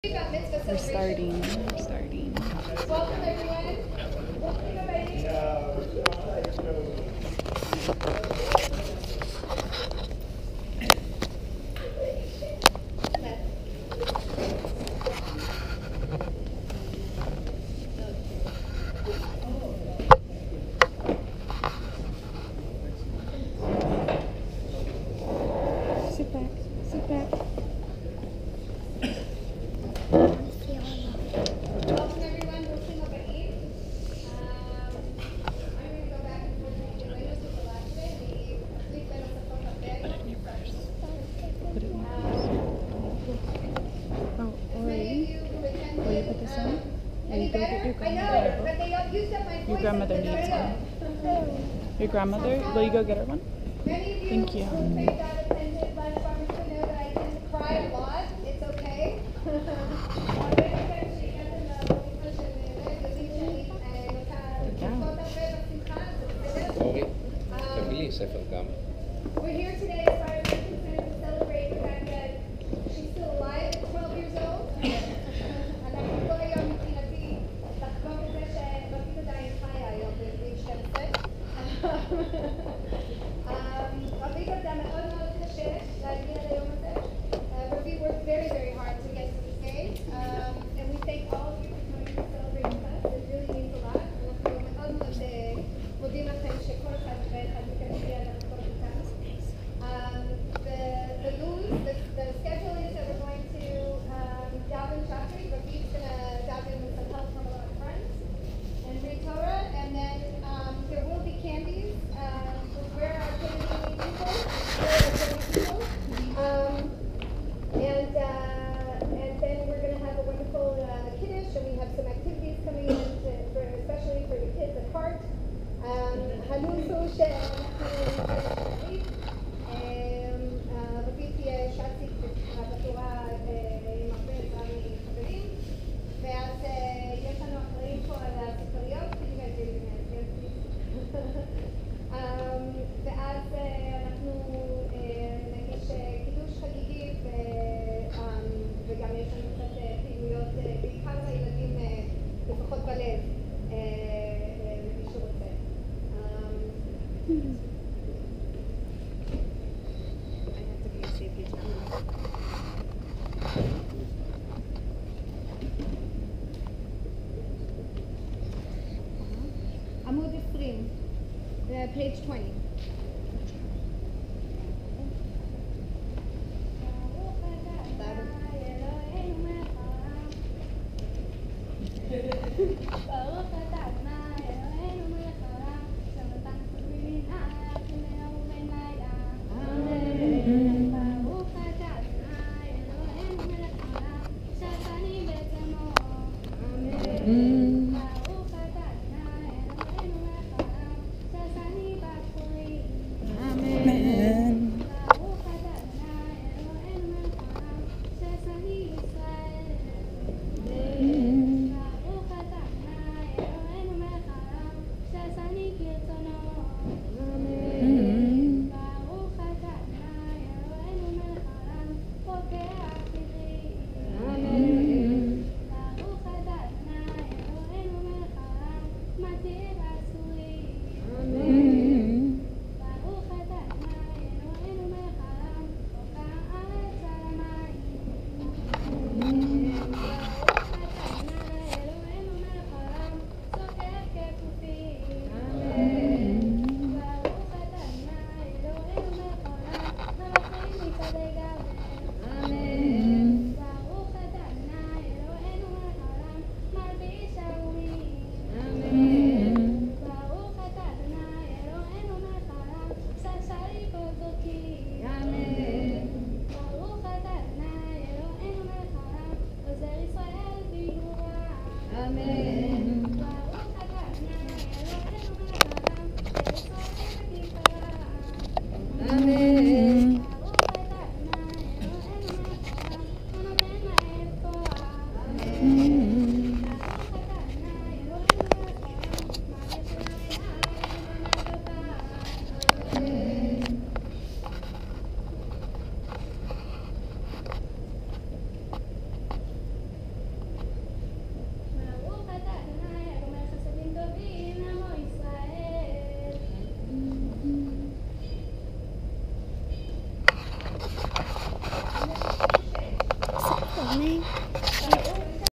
We're starting. Welcome everyone. Sit back. Welcome everyone. We'll sing over 8. I'm going to go back and forth between Buenos y Colache y Flick de los Papel. As many of you who attended, Will you put this on? any Go get better? your I know, grandmother. but they all used up my voice. Your grandmother and needs I know. Your grandmother? Will you go get her one? Many of you Thank you. who may not attended Lunch Farmers to know that I tend to cry a lot. It's okay. We're here today as far as I'm concerned to celebrate the fact that she's still alive at 12 years old. אנחנו כל היום מבחינתי לחגוג את זה שרבית עדיין חיה היום בגיל 12. רבית עבדה מאוד מאוד קשה להגיע ליום הזה. Ravi worked very, very hard to get to this day. And we thank all of you for coming to celebrate with us. It really means a lot. אנחנו מאוד מאוד מודים לכם שכל אחד ואחד מכם הגיע לחגוג איתנו. The schedule is that we're going to daven Shachri. Ravi's going to daven with some help from a lot of friends and read Torah. And then there will be candies. Where are candy people? And then we're going to have a wonderful kiddush, and we have some activities coming in, especially for the kids at heart. Hanusu רבית תהיה שצית בתורה עם הרבה עזרה מחברים, ואז יש לנו אחראים פה על הספריות, ואז אנחנו נגיש קידוש חגיגי, וגם יש לנו קצת פעילויות, בעיקר לילדים לפחות בלב, למי שרוצה. עמוד 20, page 20. Amen.